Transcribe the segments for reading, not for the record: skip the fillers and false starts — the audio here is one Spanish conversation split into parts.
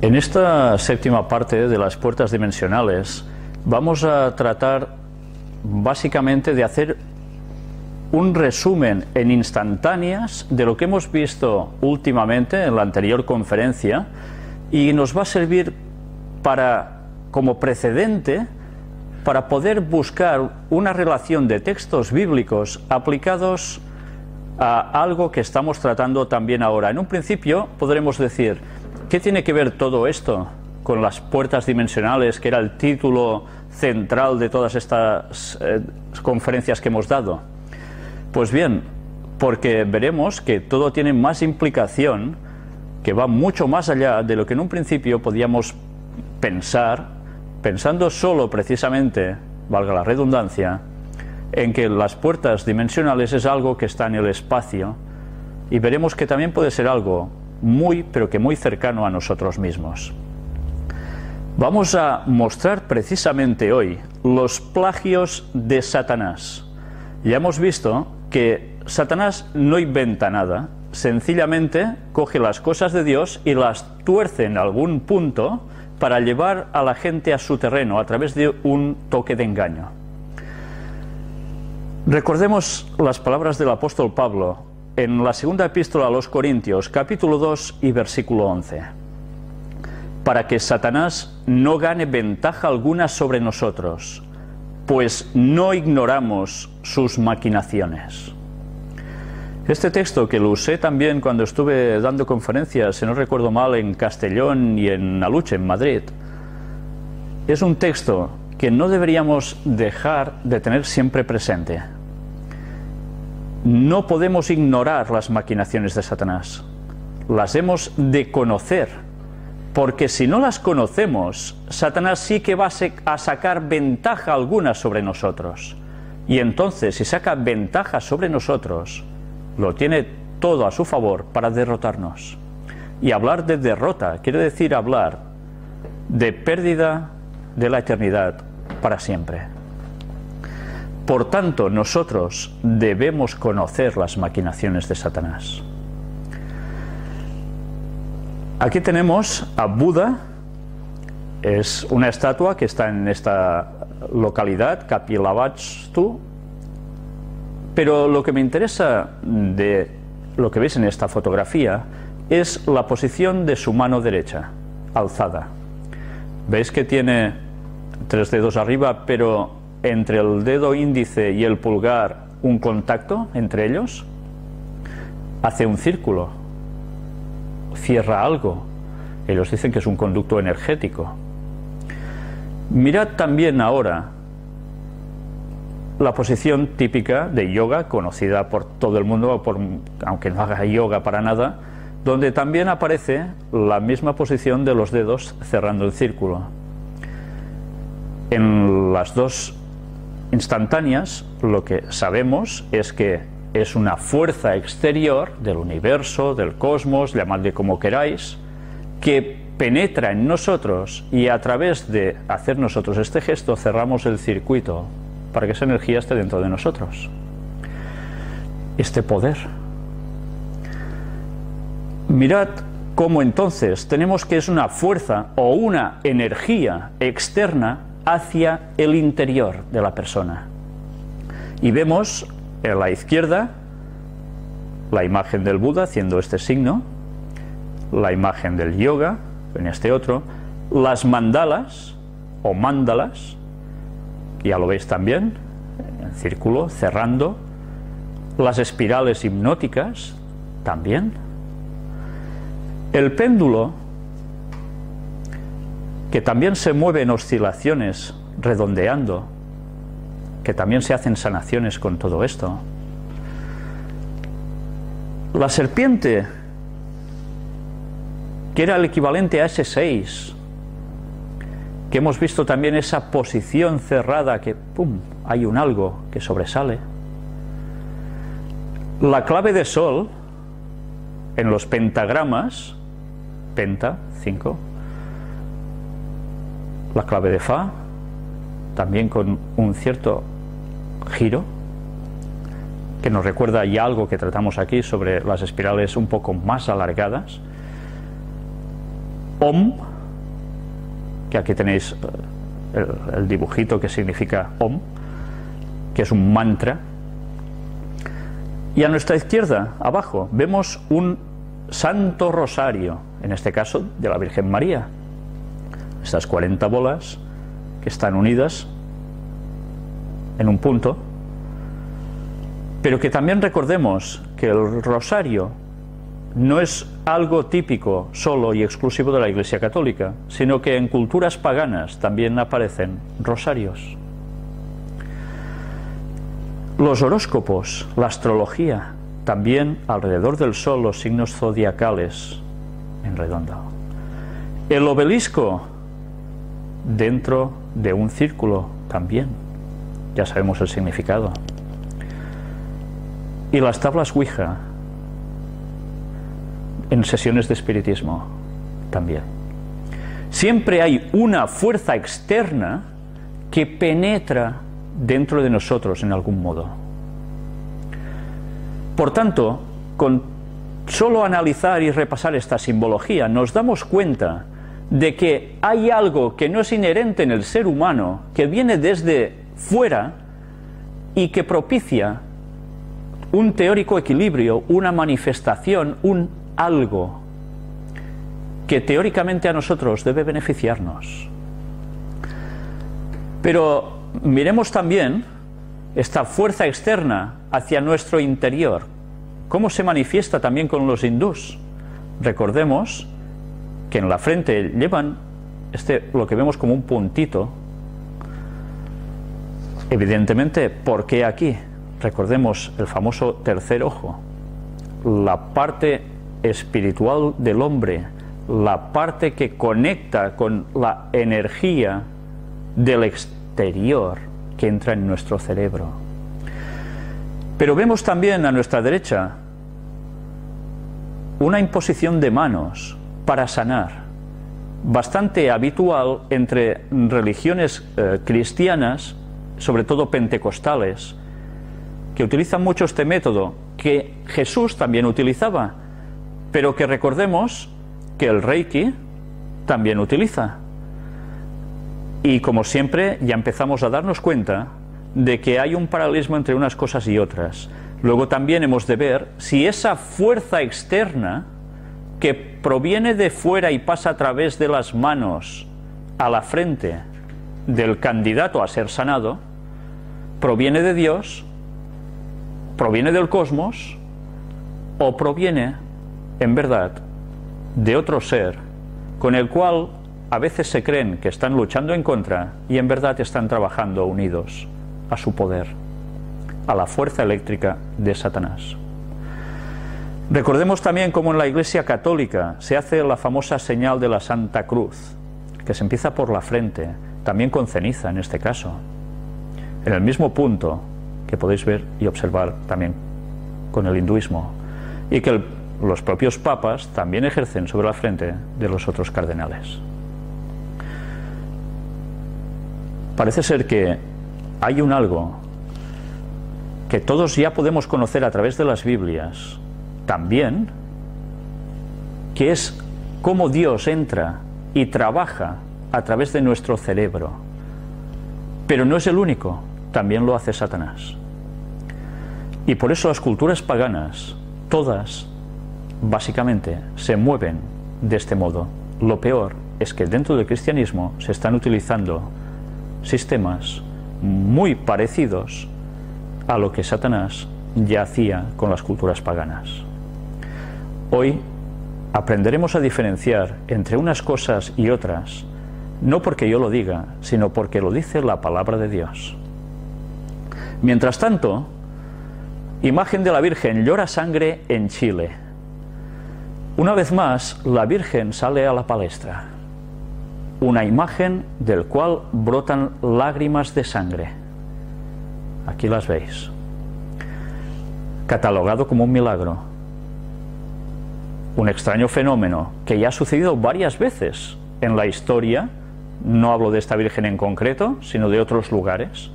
En esta séptima parte de las puertas dimensionales vamos a tratar básicamente de hacer un resumen en instantáneas de lo que hemos visto últimamente en la anterior conferencia, y nos va a servir como precedente para poder buscar una relación de textos bíblicos aplicados a algo que estamos tratando también ahora. En un principio podremos decir, ¿qué tiene que ver todo esto con las puertas dimensionales, que era el título central de todas estas conferencias que hemos dado? Pues bien, porque veremos que todo tiene más implicación, que va mucho más allá de lo que en un principio podíamos pensando solo precisamente, valga la redundancia, en que las puertas dimensionales es algo que está en el espacio, y veremos que también puede ser algo pero que muy cercano a nosotros mismos. Vamos a mostrar precisamente hoy los plagios de Satanás. Ya hemos visto que Satanás no inventa nada, sencillamente coge las cosas de Dios y las tuerce en algún punto para llevar a la gente a su terreno a través de un toque de engaño. Recordemos las palabras del apóstol Pablo en la segunda epístola a los Corintios, capítulo 2 y versículo 11. Para que Satanás no gane ventaja alguna sobre nosotros, pues no ignoramos sus maquinaciones. Este texto, que lo usé también cuando estuve dando conferencias, si no recuerdo mal, en Castellón y en Aluche, en Madrid, es un texto que no deberíamos dejar de tener siempre presente. No podemos ignorar las maquinaciones de Satanás. Las hemos de conocer, porque si no las conocemos, Satanás sí que va a sacar ventaja alguna sobre nosotros. Y entonces, si saca ventaja sobre nosotros, lo tiene todo a su favor para derrotarnos. Y hablar de derrota quiere decir hablar de pérdida de la eternidad para siempre. Por tanto, nosotros debemos conocer las maquinaciones de Satanás. Aquí tenemos a Buda. Es una estatua que está en esta localidad, Kapilavastu. Pero lo que me interesa de lo que veis en esta fotografía es la posición de su mano derecha, alzada. ¿Veis que tiene 3 dedos arriba, pero entre el dedo índice y el pulgar un contacto entre ellos? Hace un círculo, cierra algo. Ellos dicen que es un conducto energético. Mirad también ahora la posición típica de yoga, conocida por todo el mundo, aunque no haga yoga para nada, donde también aparece la misma posición de los dedos cerrando el círculo. En las dos instantáneas, lo que sabemos es que es una fuerza exterior del universo, del cosmos, llamadle como queráis, que penetra en nosotros, y a través de hacer nosotros este gesto cerramos el circuito para que esa energía esté dentro de nosotros. Este poder. Mirad cómo entonces tenemos que es una fuerza o una energía externa hacia el interior de la persona. Y vemos en la izquierda la imagen del Buda haciendo este signo, la imagen del yoga en este otro, las mandalas o mandalas, ya lo veis también, en círculo, cerrando, las espirales hipnóticas también, el péndulo, que también se mueve en oscilaciones redondeando, que también se hacen sanaciones con todo esto, la serpiente, que era el equivalente a ese 6, que hemos visto también esa posición cerrada que ¡pum!, hay un algo que sobresale. La clave de sol en los pentagramas, penta, 5, la clave de fa también con un cierto giro que nos recuerda ya algo que tratamos aquí sobre las espirales un poco más alargadas. Om, que aquí tenéis el dibujito que significa Om, que es un mantra. Y a nuestra izquierda, abajo, vemos un Santo Rosario, en este caso de la Virgen María. Estas 40 bolas que están unidas en un punto, pero que también recordemos que el rosario no es algo típico solo y exclusivo de la Iglesia Católica, sino que en culturas paganas también aparecen rosarios. Los horóscopos, la astrología, también alrededor del sol los signos zodiacales en redondo. El obelisco dentro de un círculo también, ya sabemos el significado. Y las tablas Ouija en sesiones de espiritismo también. Siempre hay una fuerza externa que penetra dentro de nosotros en algún modo. Por tanto, con solo analizar y repasar esta simbología, nos damos cuenta de que hay algo que no es inherente en el ser humano, que viene desde fuera y que propicia un teórico equilibrio, una manifestación, un algo que teóricamente a nosotros debe beneficiarnos. Pero miremos también esta fuerza externa hacia nuestro interior, cómo se manifiesta también con los hindús. Recordemos que en la frente llevan lo que vemos como un puntito. Evidentemente, ¿por qué aquí? Recordemos el famoso tercer ojo, la parte espiritual del hombre, la parte que conecta con la energía del exterior que entra en nuestro cerebro. Pero vemos también a nuestra derecha una imposición de manos para sanar, bastante habitual entre religiones cristianas, sobre todo pentecostales, que utilizan mucho este método, que Jesús también utilizaba, pero que recordemos que el Reiki también utiliza. Y como siempre ya empezamos a darnos cuenta de que hay un paralelismo entre unas cosas y otras. Luego también hemos de ver si esa fuerza externa que proviene de fuera y pasa a través de las manos a la frente del candidato a ser sanado, proviene de Dios, proviene del cosmos o proviene en verdad de otro ser con el cual a veces se creen que están luchando en contra y en verdad están trabajando unidos a su poder, a la fuerza eléctrica de Satanás. Recordemos también cómo en la Iglesia Católica se hace la famosa señal de la Santa Cruz, que se empieza por la frente, también con ceniza en este caso, en el mismo punto que podéis ver y observar también con el hinduismo, y que los propios papas también ejercen sobre la frente de los otros cardenales. Parece ser que hay un algo que todos ya podemos conocer a través de las Biblias también, que es cómo Dios entra y trabaja a través de nuestro cerebro. Pero no es el único, también lo hace Satanás. Y por eso las culturas paganas, todas, básicamente, se mueven de este modo. Lo peor es que dentro del cristianismo se están utilizando sistemas muy parecidos a lo que Satanás ya hacía con las culturas paganas. Hoy aprenderemos a diferenciar entre unas cosas y otras, no porque yo lo diga, sino porque lo dice la palabra de Dios. Mientras tanto, imagen de la Virgen llora sangre en Chile. Una vez más, la Virgen sale a la palestra. Una imagen del cual brotan lágrimas de sangre. Aquí las veis. Catalogado como un milagro. Un extraño fenómeno que ya ha sucedido varias veces en la historia. No hablo de esta Virgen en concreto, sino de otros lugares.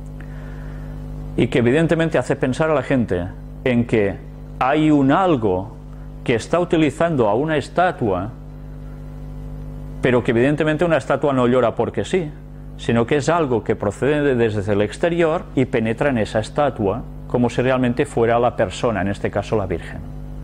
Y que evidentemente hace pensar a la gente en que hay un algo que está utilizando a una estatua pero que evidentemente una estatua no llora porque sí, sino que es algo que procede desde el exterior y penetra en esa estatua como si realmente fuera la persona, en este caso la Virgen.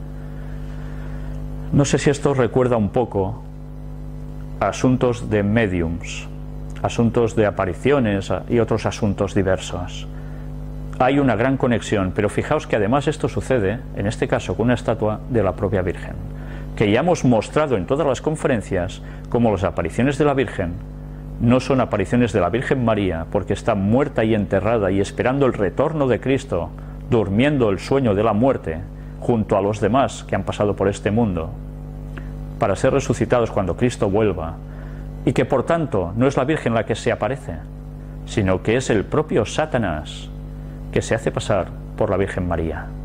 No sé si esto os recuerda un poco a asuntos de mediums, asuntos de apariciones y otros asuntos diversos. Hay una gran conexión, pero fijaos que además esto sucede, en este caso con una estatua de la propia Virgen, que ya hemos mostrado en todas las conferencias como las apariciones de la Virgen no son apariciones de la Virgen María, porque está muerta y enterrada y esperando el retorno de Cristo, durmiendo el sueño de la muerte, junto a los demás que han pasado por este mundo, para ser resucitados cuando Cristo vuelva, y que por tanto no es la Virgen la que se aparece, sino que es el propio Satanás que se hace pasar por la Virgen María.